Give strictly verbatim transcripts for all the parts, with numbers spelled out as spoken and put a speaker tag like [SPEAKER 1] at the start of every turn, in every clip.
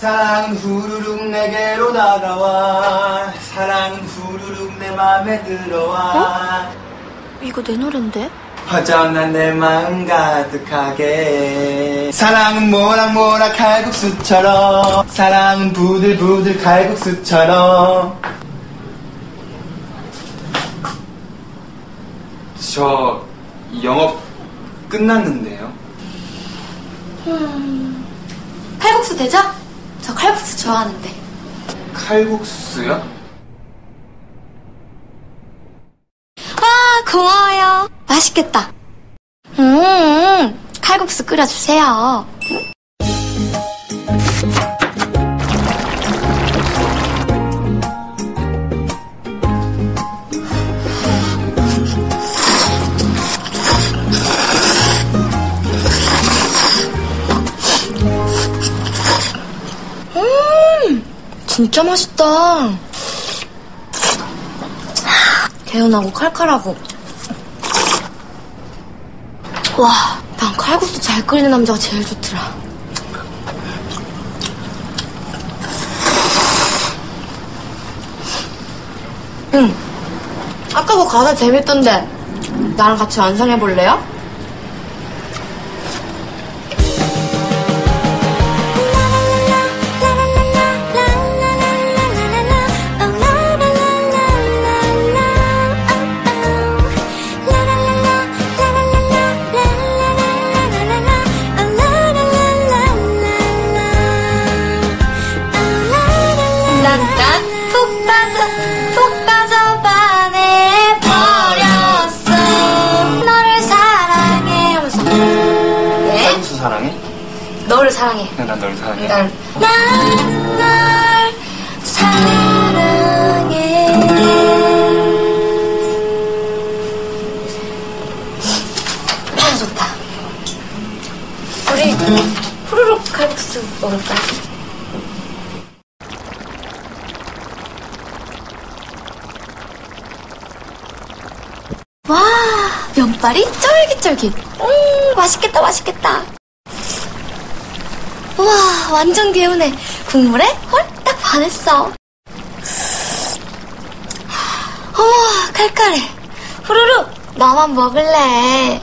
[SPEAKER 1] 사랑은 후루룩 내게로 다가와. 사랑은 후루룩 내 맘에 들어와.
[SPEAKER 2] 어? 이거 내 노랜데?
[SPEAKER 1] 허전한 내 마음 가득하게. 사랑은 모락모락 칼국수처럼. 사랑은 부들부들 칼국수처럼. 저 영업 끝났는데요.
[SPEAKER 2] 음... 칼국수 되죠? 저 칼국수 좋아하는데.
[SPEAKER 1] 칼국수요?
[SPEAKER 2] 와, 고마워요. 맛있겠다. 음, 칼국수 끓여주세요. 음, 진짜 맛있다. 개운하고 칼칼하고. 와, 난 칼국수 잘 끓이는 남자가 제일 좋더라. 응, 아까 그 가사 재밌던데 나랑 같이 완성해볼래요?
[SPEAKER 1] 사랑해?
[SPEAKER 2] 너를 사랑해.
[SPEAKER 1] 네, 난 너를 사랑해.
[SPEAKER 2] 난, 나는 널 사랑해. 아, 좋다. 우리 후루룩 칼국수 먹을까? 와, 면발이 쫄깃쫄깃. 음, 맛있겠다, 맛있겠다. 우와, 완전 개운해. 국물에 홀딱 반했어. 우와, 칼칼해. 후루룩, 너만 먹을래.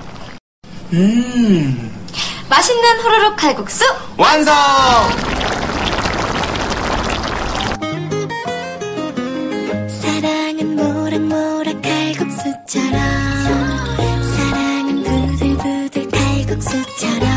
[SPEAKER 1] 음,
[SPEAKER 2] 맛있는 후루룩 칼국수
[SPEAKER 1] 완성!
[SPEAKER 3] 사랑은 모락모락 칼국수처럼. 사랑은 부들부들 칼국수처럼.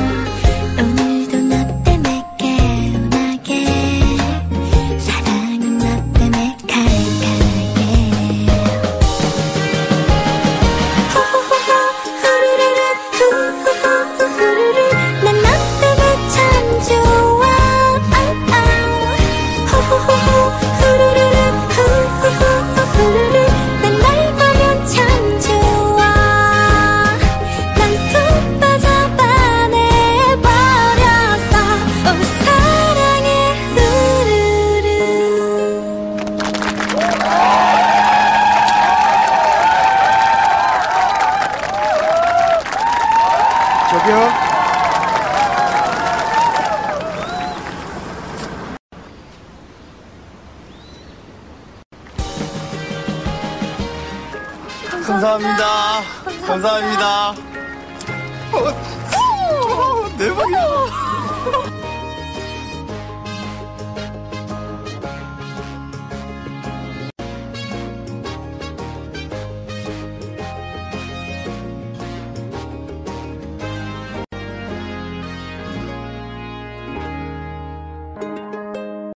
[SPEAKER 1] 저기요. 감사합니다. 감사합니다. 감사합니다. 어, 어, 대박이야.